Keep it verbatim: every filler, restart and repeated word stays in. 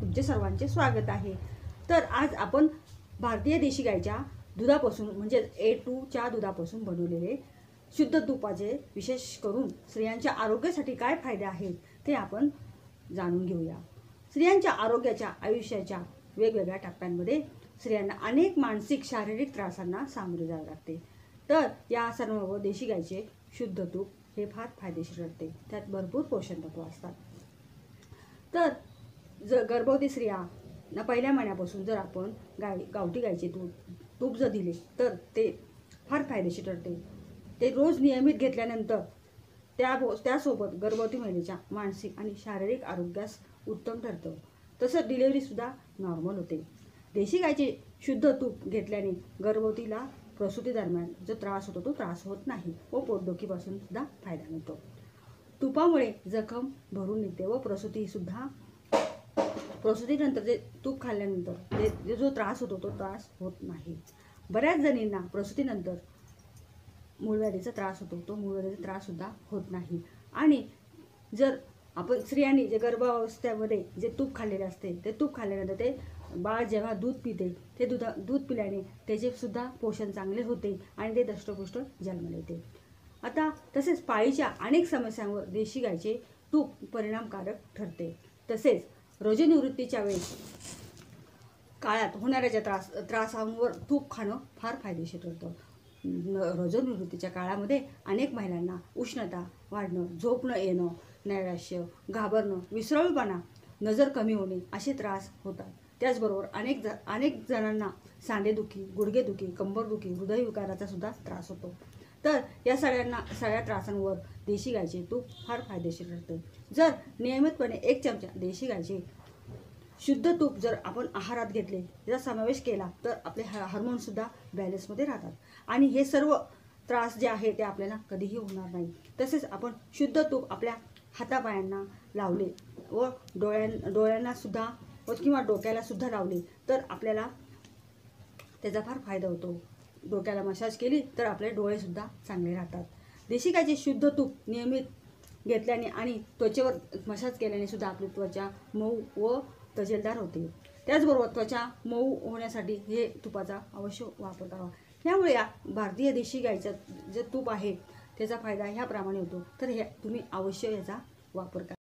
तुमचे सर्वांचे स्वागत आहे। तर आज आपण भारतीय देशी गाईच्या दुधापासून म्हणजे ए टू च्या दुधापासून बनवलेले शुद्ध तुपाचे विशेष करून स्त्रियांच्या आरोग्यासाठी काय फायदे आहेत ते आपण जाणून घेऊया। स्त्रियांच्या आरोग्याच्या आयुष्याच्या वेगवेगळ्या टप्प्यांमध्ये स्त्रियांना अनेक मानसिक शारीरिक त्रासांना सामोरे जावे लागते। तर या सर्व देशी गाईचे शुद्ध तूप हे फार फायदेशीर ठरते। त्यात भरपूर पोषण तत्व असतात। तर जर गर्भवती स्त्रियांना पहिल्या महिन्यापासून जर आपण गाय गावठी गाईचे तूप तूप जर दिले तर ते फार फायदेशीर ठरते। ते रोज नियमित घेतल्यानंतर त्या त्यासोबत गर्भवती महिलेच्या मानसिक आणि शारीरिक आरोग्यास उत्तम ठरतं। तसंच डिलिव्हरीसुद्धा नॉर्मल होते। देशी गाईचे शुद्ध तूप घेतल्याने गर्भवतीला प्रसूती दरम्यान जो त्रास होतो तो त्रास होत नाही व पोटदुखीपासून सुद्धा फायदा मिळतो। तुपामुळे जखम भरून निघते व प्रसूतीसुद्धा प्रसूतीनंतर जे तूप खाल्ल्यानंतर जे जो त्रास होतो तो त्रास होत नाही। बऱ्याच जणींना प्रसूतीनंतर मूळव्याधीचा त्रास होतो तो मूळव्याधीचा त्राससुद्धा होत नाही। आणि जर आपण स्त्रियांनी जे गर्भावस्थेमध्ये जे तूप खाल्लेले असते ते तूप खाल्ल्यानंतर ते बाळ जेव्हा दूध पिते ते दूध दूध पिल्याने त्याचे सुद्धा पोषण चांगले होते आणि ते दष्टपुष्ट जन्माला येते। आता तसेच पाळीच्या अनेक समस्यांवर देशी गाईचे तूप परिणामकारक ठरते। तसेच रजोनिवृत्तीच्या वेळेस काळात होणाऱ्या त्रास त्रासांवर तूप खाणं फार फायदेशीर ठरतं। रजोनिवृत्तीच्या काळामध्ये अनेक महिलांना उष्णता वाढणं, झोप न येणं, नैराश्य, घाबरणं, विसरळूपणा, नजर कमी होणे असे त्रास होतात। त्याचबरोबर अनेक ज अनेक जणांना सांधेदुखी, गुडघेदुखी, कंबरदुखी, हृदयविकाराचा सुद्धा त्रास होतो। तर या सगळ्यांना सगळ्या त्रासांवर देशी गाईचे तूप फार फायदेशीर ठरते। जर नियमितपणे एक चमचा देशी गाईचे शुद्ध तूप जर आपण आहारात घेतले, त्याचा समावेश केला तर आपले हार्मोनसुद्धा बॅलन्समध्ये राहतात आणि हे सर्व त्रास जे आहे ते आपल्याला कधीही होणार नाही। तसेच आपण शुद्ध तूप आपल्या हातापायांना लावले व डोळ्यां डोळ्यांनासुद्धा व किंवा डोक्यालासुद्धा लावले तर आपल्याला त्याचा फार फायदा होतो। डोक्याला मसाज केली तर आपले डोळेसुद्धा चांगले राहतात। देशी गाईचे शुद्ध तूप नियमित घेतल्याने आणि त्वचेवर मसाज केल्याने सुद्धा आपली त्वचा मऊ व तजेलदार होते। त्याचबरोबर त्वचा मऊ होण्यासाठी हे तुपाचा अवश्य वापर करावा। यामुळे या भारतीय देशी गाईचं जे तूप आहे त्याचा फायदा ह्याप्रमाणे होतो। तर हे तुम्ही अवश्य याचा वापर करा।